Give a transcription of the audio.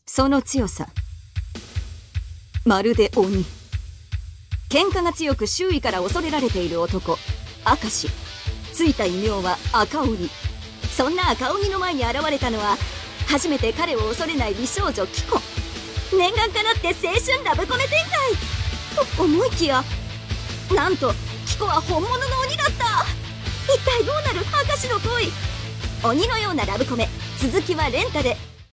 その強さ、まるで鬼。喧嘩が強く周囲から恐れられている男、明石。ついた異名は赤鬼。そんな赤鬼の前に現れたのは、初めて彼を恐れない美少女キコ。念願かなって青春ラブコメ展開と思いきや、なんとキコは本物の鬼だった。一体どうなる明石の恋。鬼のようなラブコメ、続きはレンタで。